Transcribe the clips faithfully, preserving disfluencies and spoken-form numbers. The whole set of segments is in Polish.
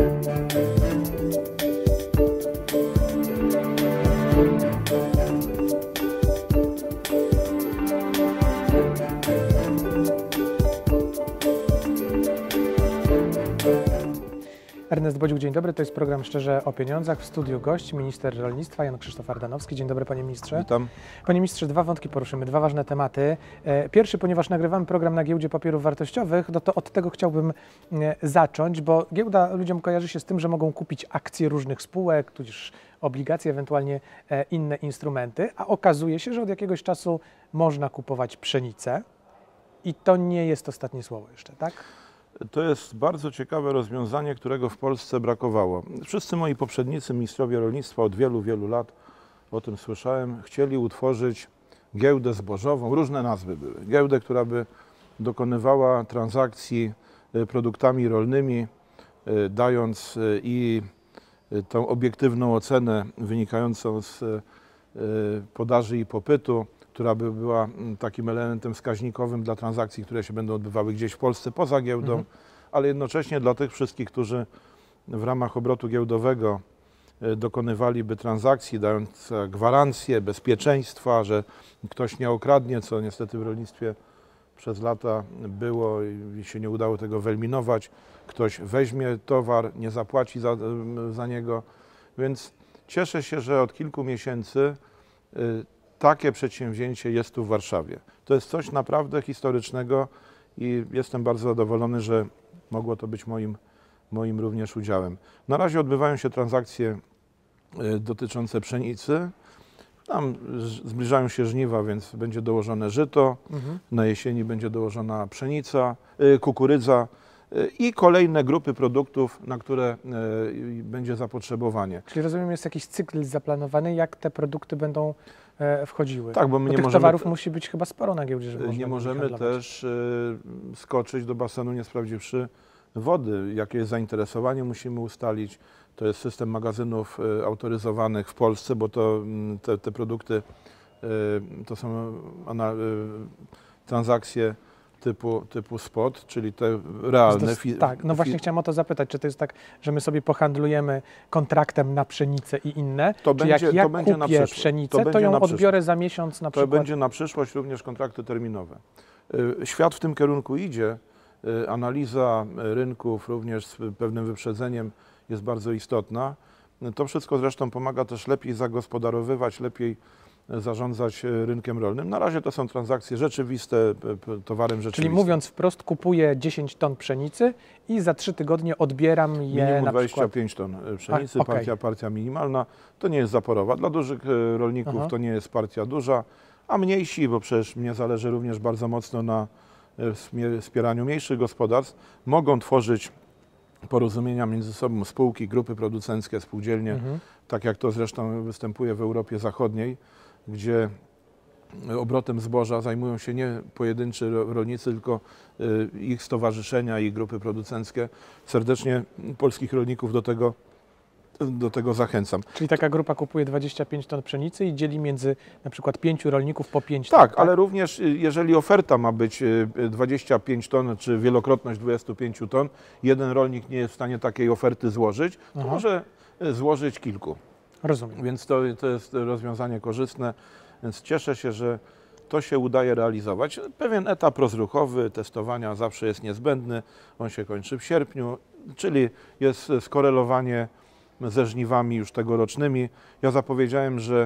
Ernest Bodziuk, dzień dobry. To jest program Szczerze o Pieniądzach. W studiu gość minister rolnictwa Jan Krzysztof Ardanowski. Dzień dobry, panie ministrze. Witam. Panie ministrze, dwa wątki poruszymy, dwa ważne tematy. Pierwszy, ponieważ nagrywamy program na Giełdzie Papierów Wartościowych, no to od tego chciałbym zacząć, bo giełda ludziom kojarzy się z tym, że mogą kupić akcje różnych spółek, tudzież obligacje, ewentualnie inne instrumenty, a okazuje się, że od jakiegoś czasu można kupować pszenicę i to nie jest ostatnie słowo jeszcze, tak? To jest bardzo ciekawe rozwiązanie, którego w Polsce brakowało. Wszyscy moi poprzednicy, ministrowie rolnictwa od wielu, wielu lat, o tym słyszałem, chcieli utworzyć giełdę zbożową, różne nazwy były. Giełdę, która by dokonywała transakcji produktami rolnymi, dając i tą obiektywną ocenę wynikającą z podaży i popytu, która by była takim elementem wskaźnikowym dla transakcji, które się będą odbywały gdzieś w Polsce poza giełdą, mhm. ale jednocześnie dla tych wszystkich, którzy w ramach obrotu giełdowego dokonywaliby transakcji, dając gwarancję bezpieczeństwa, że ktoś nie okradnie, co niestety w rolnictwie przez lata było i się nie udało tego wyeliminować. Ktoś weźmie towar, nie zapłaci za, za niego. Więc cieszę się, że od kilku miesięcy takie przedsięwzięcie jest tu w Warszawie. To jest coś naprawdę historycznego i jestem bardzo zadowolony, że mogło to być moim, moim również udziałem. Na razie odbywają się transakcje dotyczące pszenicy. Tam zbliżają się żniwa, więc będzie dołożone żyto. Mhm. Na jesieni będzie dołożona pszenica, kukurydza i kolejne grupy produktów, na które będzie zapotrzebowanie. Czyli rozumiem, jest jakiś cykl zaplanowany, jak te produkty będą wchodziły. Tak, bo my bo nie tych możemy, towarów musi być chyba sporo na giełdzie, żeby nie możemy też skoczyć do basenu, nie sprawdziwszy wody. Jakie jest zainteresowanie, musimy ustalić. To jest system magazynów autoryzowanych w Polsce, bo to te, te produkty to są transakcje typu, typu spot, czyli te realne. To, tak, no właśnie chciałem o to zapytać, czy to jest tak, że my sobie pohandlujemy kontraktem na pszenicę i inne, to czy będzie, jak ja to będzie kupię na przyszłość. pszenicę, to, to ją na odbiorę za miesiąc na przykład? To będzie na przyszłość również kontrakty terminowe. Świat w tym kierunku idzie. Analiza rynków również z pewnym wyprzedzeniem jest bardzo istotna. To wszystko zresztą pomaga też lepiej zagospodarowywać, lepiej zarządzać rynkiem rolnym. Na razie to są transakcje rzeczywiste, towarem rzeczywistym. Czyli mówiąc wprost, kupuję dziesięć ton pszenicy i za trzy tygodnie odbieram je Minimum na dwadzieścia pięć przykład... ton pszenicy, A, okay. partia, partia minimalna. To nie jest zaporowa. Dla dużych rolników Aha. to nie jest partia duża, a mniejsi, bo przecież mnie zależy również bardzo mocno na wspieraniu mniejszych gospodarstw, mogą tworzyć porozumienia między sobą, spółki, grupy producenckie, spółdzielnie, mhm. tak jak to zresztą występuje w Europie Zachodniej, gdzie obrotem zboża zajmują się nie pojedynczy rolnicy, tylko ich stowarzyszenia i grupy producenckie. Serdecznie polskich rolników do tego, do tego zachęcam. Czyli taka grupa kupuje dwadzieścia pięć ton pszenicy i dzieli między na przykład pięciu rolników po pięć ton. Tak, tak, ale również jeżeli oferta ma być dwadzieścia pięć ton, czy wielokrotność dwudziestu pięciu ton, jeden rolnik nie jest w stanie takiej oferty złożyć, to Aha. może złożyć kilku. Rozumiem. Więc to, to jest rozwiązanie korzystne, więc cieszę się, że to się udaje realizować. Pewien etap rozruchowy, testowania zawsze jest niezbędny, on się kończy w sierpniu, czyli jest skorelowanie ze żniwami już tegorocznymi. Ja zapowiedziałem, że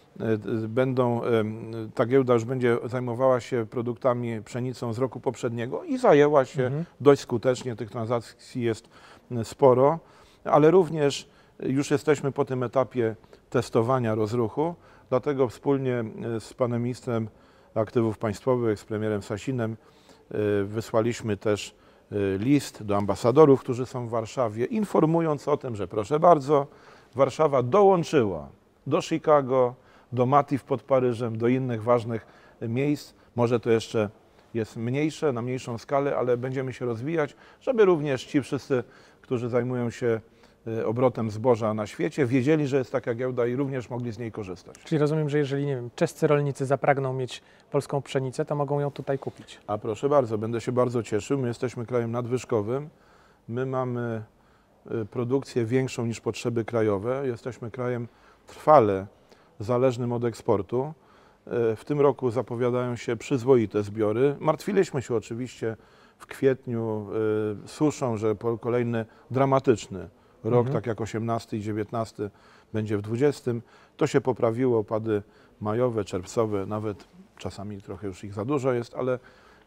będą, ta giełda już będzie zajmowała się produktami pszenicą z roku poprzedniego i zajęła się mhm. dość skutecznie. Tych transakcji jest sporo, ale również już jesteśmy po tym etapie testowania rozruchu, dlatego wspólnie z panem ministrem aktywów państwowych, z premierem Sasinem wysłaliśmy też list do ambasadorów, którzy są w Warszawie, informując o tym, że proszę bardzo, Warszawa dołączyła do Chicago, do Matif pod Paryżem, do innych ważnych miejsc. Może to jeszcze jest mniejsze, na mniejszą skalę, ale będziemy się rozwijać, żeby również ci wszyscy, którzy zajmują się obrotem zboża na świecie, wiedzieli, że jest taka giełda i również mogli z niej korzystać. Czyli rozumiem, że jeżeli, nie wiem, czescy rolnicy zapragną mieć polską pszenicę, to mogą ją tutaj kupić. A proszę bardzo, będę się bardzo cieszył. My jesteśmy krajem nadwyżkowym. My mamy produkcję większą niż potrzeby krajowe. Jesteśmy krajem trwale zależnym od eksportu. W tym roku zapowiadają się przyzwoite zbiory. Martwiliśmy się oczywiście w kwietniu suszą, że kolejny dramatyczny rok, mhm. tak jak osiemnasty i dziewiętnasty będzie w dwudziestym. To się poprawiło, opady majowe, czerwcowe, nawet czasami trochę już ich za dużo jest, ale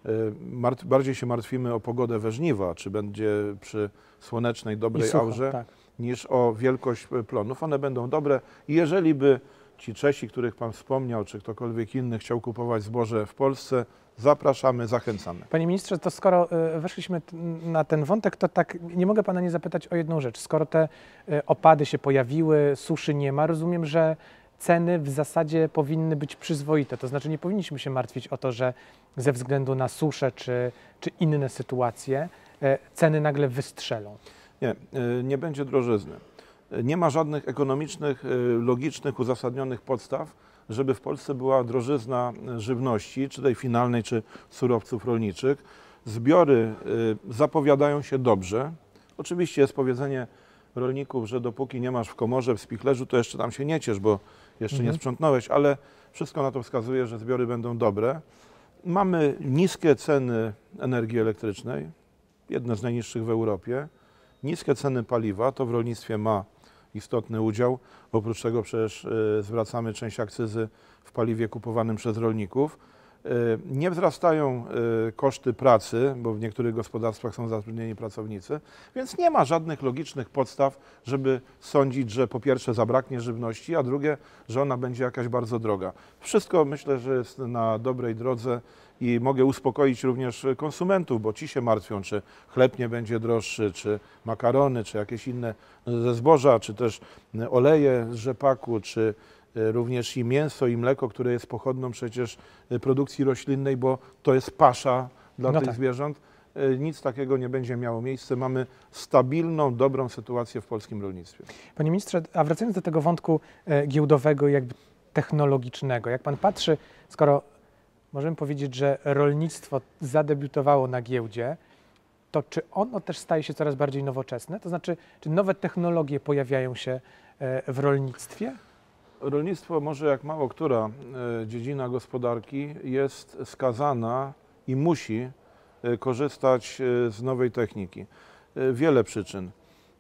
Mart bardziej się martwimy o pogodę we żniwa, czy będzie przy słonecznej, dobrej sucho, aurze, tak. niż o wielkość plonów. One będą dobre i jeżeli by ci Czesi, których Pan wspomniał, czy ktokolwiek inny chciał kupować zboże w Polsce, zapraszamy, zachęcamy. Panie ministrze, to skoro weszliśmy na ten wątek, to tak nie mogę Pana nie zapytać o jedną rzecz. Skoro te opady się pojawiły, suszy nie ma, rozumiem, że ceny w zasadzie powinny być przyzwoite. To znaczy nie powinniśmy się martwić o to, że ze względu na suszę czy, czy inne sytuacje ceny nagle wystrzelą. Nie, nie będzie drożyzny. Nie ma żadnych ekonomicznych, logicznych, uzasadnionych podstaw, żeby w Polsce była drożyzna żywności, czy tej finalnej, czy surowców rolniczych. Zbiory zapowiadają się dobrze. Oczywiście jest powiedzenie rolników, że dopóki nie masz w komorze, w spichlerzu, to jeszcze tam się nie ciesz, bo jeszcze mhm. nie sprzątnąłeś, ale wszystko na to wskazuje, że zbiory będą dobre. Mamy niskie ceny energii elektrycznej, jedne z najniższych w Europie. Niskie ceny paliwa, to w rolnictwie ma istotny udział. Oprócz tego przecież y, zwracamy część akcyzy w paliwie kupowanym przez rolników. Y, nie wzrastają y, koszty pracy, bo w niektórych gospodarstwach są zatrudnieni pracownicy, więc nie ma żadnych logicznych podstaw, żeby sądzić, że po pierwsze zabraknie żywności, a drugie, że ona będzie jakaś bardzo droga. Wszystko myślę, że jest na dobrej drodze i mogę uspokoić również konsumentów, bo ci się martwią, czy chleb nie będzie droższy, czy makarony, czy jakieś inne ze zboża, czy też oleje z rzepaku, czy również i mięso, i mleko, które jest pochodną przecież produkcji roślinnej, bo to jest pasza dla no tych tak. zwierząt. Nic takiego nie będzie miało miejsca. Mamy stabilną, dobrą sytuację w polskim rolnictwie. Panie ministrze, a wracając do tego wątku giełdowego, jakby technologicznego, jak pan patrzy, skoro możemy powiedzieć, że rolnictwo zadebiutowało na giełdzie, to czy ono też staje się coraz bardziej nowoczesne? To znaczy, czy nowe technologie pojawiają się w rolnictwie? Rolnictwo, może jak mało która dziedzina gospodarki, jest skazana i musi korzystać z nowej techniki. Wiele przyczyn.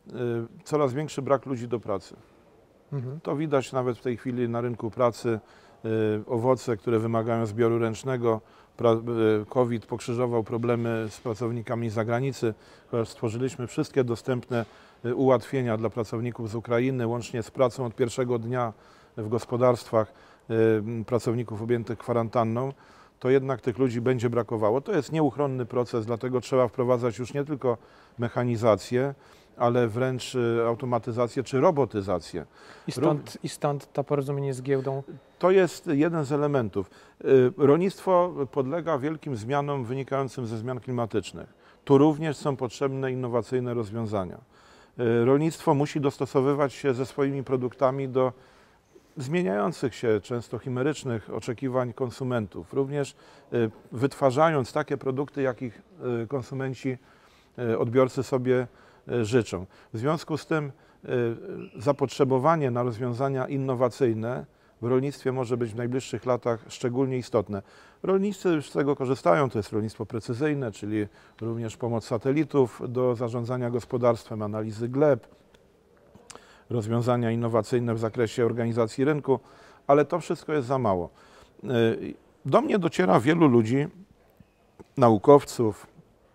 Coraz większy brak ludzi do pracy. Mhm. To widać nawet w tej chwili na rynku pracy. Owoce, które wymagają zbioru ręcznego. COVID pokrzyżował problemy z pracownikami z zagranicy. Stworzyliśmy wszystkie dostępne ułatwienia dla pracowników z Ukrainy, łącznie z pracą od pierwszego dnia w gospodarstwach pracowników objętych kwarantanną. To jednak tych ludzi będzie brakowało. To jest nieuchronny proces, dlatego trzeba wprowadzać już nie tylko mechanizację, ale wręcz automatyzację czy robotyzację. I stąd, I stąd to porozumienie z giełdą? To jest jeden z elementów. Rolnictwo podlega wielkim zmianom wynikającym ze zmian klimatycznych. Tu również są potrzebne innowacyjne rozwiązania. Rolnictwo musi dostosowywać się ze swoimi produktami do zmieniających się, często chimerycznych oczekiwań konsumentów. Również wytwarzając takie produkty, jakich konsumenci, odbiorcy sobie życzą. W związku z tym zapotrzebowanie na rozwiązania innowacyjne w rolnictwie może być w najbliższych latach szczególnie istotne. Rolnicy już z tego korzystają, to jest rolnictwo precyzyjne, czyli również pomoc satelitów do zarządzania gospodarstwem, analizy gleb, rozwiązania innowacyjne w zakresie organizacji rynku, ale to wszystko jest za mało. Do mnie dociera wielu ludzi, naukowców,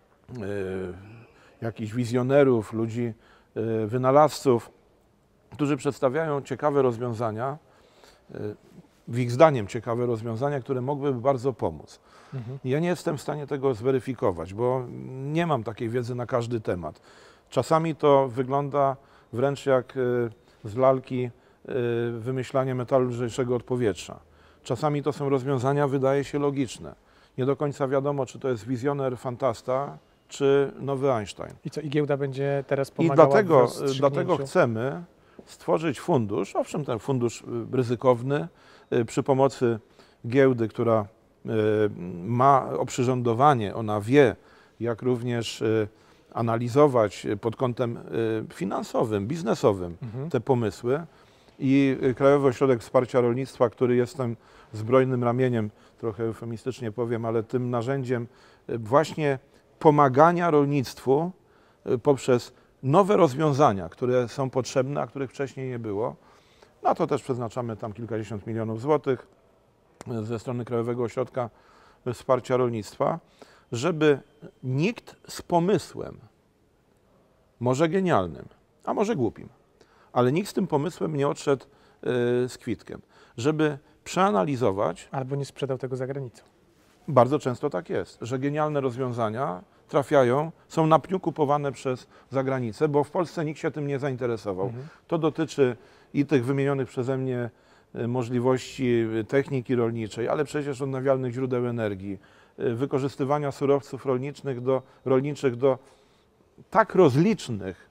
jakichś wizjonerów, ludzi, wynalazców, którzy przedstawiają ciekawe rozwiązania, w ich zdaniem ciekawe rozwiązania, które mogłyby bardzo pomóc. Mhm. Ja nie jestem w stanie tego zweryfikować, bo nie mam takiej wiedzy na każdy temat. Czasami to wygląda wręcz jak z lalki wymyślanie metalu lżejszego od powietrza. Czasami to są rozwiązania, wydaje się, logiczne. Nie do końca wiadomo, czy to jest wizjoner, fantasta, czy nowy Einstein. I co, i giełda będzie teraz pomagała? I dlatego, dlatego chcemy stworzyć fundusz, owszem, ten fundusz ryzykowny, przy pomocy giełdy, która ma oprzyrządowanie, ona wie, jak również analizować pod kątem finansowym, biznesowym Mhm. te pomysły i Krajowy Ośrodek Wsparcia Rolnictwa, który jest tym zbrojnym ramieniem, trochę eufemistycznie powiem, ale tym narzędziem właśnie pomagania rolnictwu poprzez nowe rozwiązania, które są potrzebne, a których wcześniej nie było. Na to też przeznaczamy tam kilkadziesiąt milionów złotych ze strony Krajowego Ośrodka Wsparcia Rolnictwa, żeby nikt z pomysłem, może genialnym, a może głupim, ale nikt z tym pomysłem nie odszedł z kwitkiem, żeby przeanalizować. Albo nie sprzedał tego za granicą. Bardzo często tak jest, że genialne rozwiązania trafiają, są na pniu kupowane przez zagranicę, bo w Polsce nikt się tym nie zainteresował. Mhm. To dotyczy i tych wymienionych przeze mnie możliwości techniki rolniczej, ale przecież odnawialnych źródeł energii, wykorzystywania surowców rolniczych do, rolniczych do tak rozlicznych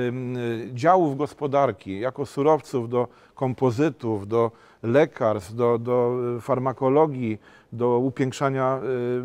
działów gospodarki, jako surowców do kompozytów, do lekarstw, do, do farmakologii, do upiększania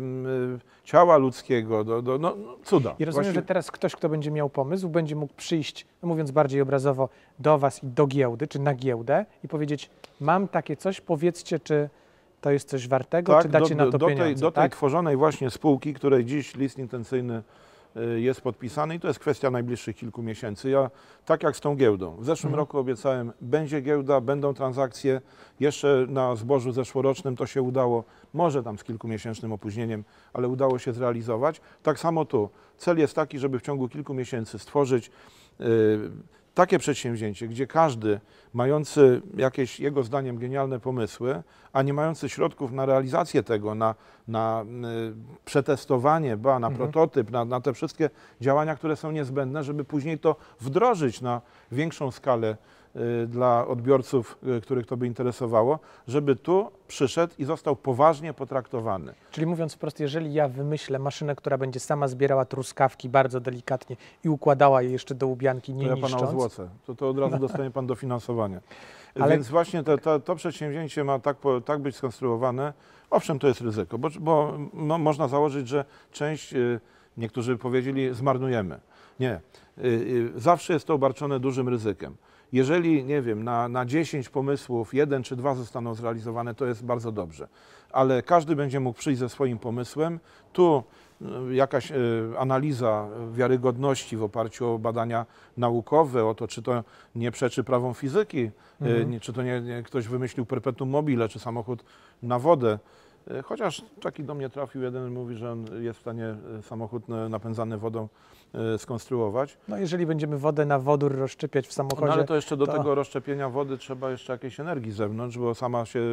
ciała ludzkiego, do, do no, cuda. I rozumiem, Właśnie... że teraz ktoś, kto będzie miał pomysł, będzie mógł przyjść, no mówiąc bardziej obrazowo, do Was i do giełdy, czy na giełdę i powiedzieć, mam takie coś, powiedzcie, czy to jest coś wartego, tak, czy dacie do, na to do pieniądze. Tej, do tak? tej tworzonej właśnie spółki, której dziś list intencyjny jest podpisany i to jest kwestia najbliższych kilku miesięcy. Ja, tak jak z tą giełdą, w zeszłym Mhm. roku obiecałem, będzie giełda, będą transakcje, jeszcze na zbożu zeszłorocznym to się udało, może tam z kilkumiesięcznym opóźnieniem, ale udało się zrealizować. Tak samo tu. Cel jest taki, żeby w ciągu kilku miesięcy stworzyć yy, takie przedsięwzięcie, gdzie każdy mający jakieś jego zdaniem genialne pomysły, a nie mający środków na realizację tego, na, na y, przetestowanie, ba, na Mhm. prototyp, na, na te wszystkie działania, które są niezbędne, żeby później to wdrożyć na większą skalę y, dla odbiorców, y, których to by interesowało, żeby tu przyszedł i został poważnie potraktowany. Czyli mówiąc wprost, jeżeli ja wymyślę maszynę, która będzie sama zbierała truskawki bardzo delikatnie i układała je jeszcze do łubianki, nie To ja pana niszcząc, ozłocę, to, to od razu dostanie pan dofinansowanie. Ale- Więc właśnie to, to, to przedsięwzięcie ma tak, po, tak być skonstruowane. Owszem, to jest ryzyko, bo, bo mo, można założyć, że część, y, niektórzy powiedzieli, zmarnujemy. Nie. Y, y, zawsze jest to obarczone dużym ryzykiem. Jeżeli, nie wiem, na, na dziesięć pomysłów jeden czy dwa zostaną zrealizowane, to jest bardzo dobrze. Ale każdy będzie mógł przyjść ze swoim pomysłem. Tu y, jakaś y, analiza wiarygodności w oparciu o badania naukowe, o to, czy to nie przeczy prawom fizyki, Mhm. nie, czy to nie, nie ktoś wymyślił perpetuum mobile, czy samochód na wodę. Chociaż taki do mnie trafił jeden, mówi, że on jest w stanie samochód napędzany wodą skonstruować. no jeżeli będziemy wodę na wodór rozszczepiać w samochodzie, No ale to jeszcze do to tego rozszczepienia wody trzeba jeszcze jakiejś energii z zewnątrz, bo sama się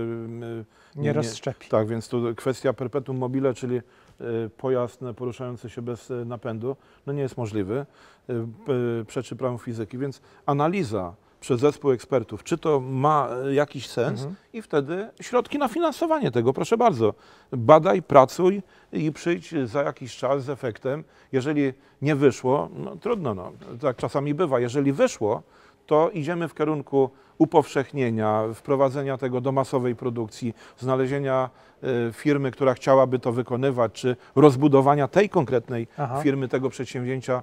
nie rozszczepi. Tak, więc tu kwestia perpetuum mobile, czyli y, pojazd poruszający się bez y, napędu, no nie jest możliwy, y, y, przeczy prawom fizyki, więc analiza przez zespół ekspertów, czy to ma y, jakiś sens Mhm. i wtedy środki na finansowanie tego, proszę bardzo. Badaj, pracuj i przyjdź za jakiś czas z efektem. Jeżeli nie wyszło, no trudno, no, tak czasami bywa. Jeżeli wyszło, to idziemy w kierunku upowszechnienia, wprowadzenia tego do masowej produkcji, znalezienia y, firmy, która chciałaby to wykonywać, czy rozbudowania tej konkretnej Aha. firmy, tego przedsięwzięcia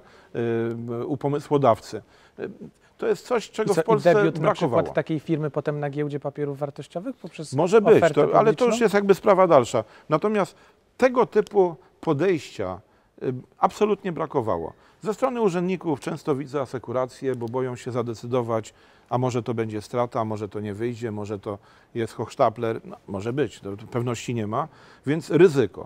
y, u pomysłodawcy. Y, To jest coś, czego I co, w Polsce i debiut na brakowało. przykład takiej firmy potem na giełdzie papierów wartościowych poprzez Może być, ofertę to, ale to już publiczną? jest jakby sprawa dalsza. Natomiast tego typu podejścia y, absolutnie brakowało. Ze strony urzędników często widzę asekurację, bo boją się zadecydować, a może to będzie strata, a może to nie wyjdzie, może to jest hochsztapler. No, może być, to pewności nie ma. Więc ryzyko,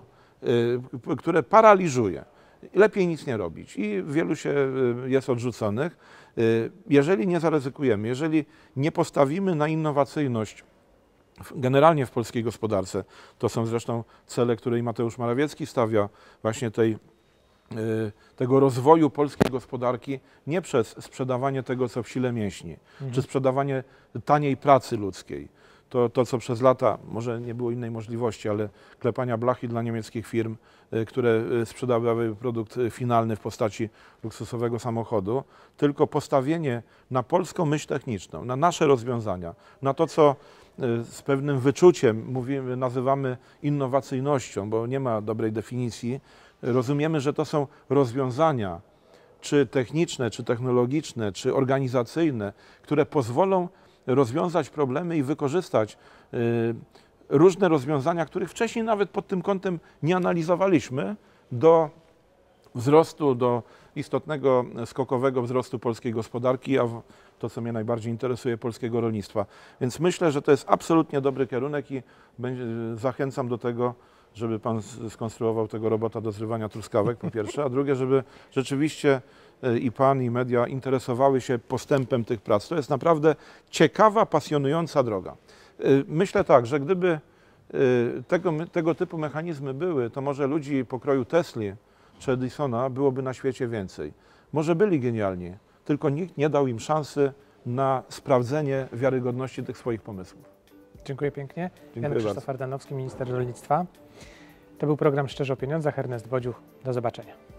y, które paraliżuje. Lepiej nic nie robić i wielu się y, jest odrzuconych. Y, Jeżeli nie zaryzykujemy, jeżeli nie postawimy na innowacyjność generalnie w polskiej gospodarce, to są zresztą cele, które i Mateusz Morawiecki stawia, właśnie tej, y, tego rozwoju polskiej gospodarki nie przez sprzedawanie tego, co w sile mięśni, Mhm. czy sprzedawanie taniej pracy ludzkiej. To, to, co przez lata, może nie było innej możliwości, ale klepania blachy dla niemieckich firm, y, które y, sprzedawały produkt y, finalny w postaci luksusowego samochodu, tylko postawienie na polską myśl techniczną, na nasze rozwiązania, na to, co y, z pewnym wyczuciem mówimy, nazywamy innowacyjnością, bo nie ma dobrej definicji. Rozumiemy, że to są rozwiązania czy techniczne, czy technologiczne, czy organizacyjne, które pozwolą rozwiązać problemy i wykorzystać y, różne rozwiązania, których wcześniej nawet pod tym kątem nie analizowaliśmy, do wzrostu, do istotnego, skokowego wzrostu polskiej gospodarki, a to, co mnie najbardziej interesuje, polskiego rolnictwa. Więc myślę, że to jest absolutnie dobry kierunek i będzie, zachęcam do tego, żeby pan skonstruował tego robota do zrywania truskawek, po pierwsze, a drugie, żeby rzeczywiście i pan, i media interesowały się postępem tych prac. To jest naprawdę ciekawa, pasjonująca droga. Myślę tak, że gdyby tego, tego typu mechanizmy były, to może ludzi pokroju Tesli czy Edisona byłoby na świecie więcej. Może byli genialni, tylko nikt nie dał im szansy na sprawdzenie wiarygodności tych swoich pomysłów. Dziękuję pięknie. Dziękuję Jan Krzysztof bardzo. Ardanowski, minister rolnictwa. To był program Szczerze o Pieniądzach. Ernest Bodziuch. Do zobaczenia.